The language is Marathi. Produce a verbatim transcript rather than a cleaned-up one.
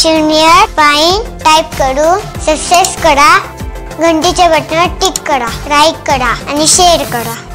शून्य पॉइंट टाइप करू सक्सेस करा घंटीच्या बटनावर टिक करा लाईक करा आणि शेअर करा।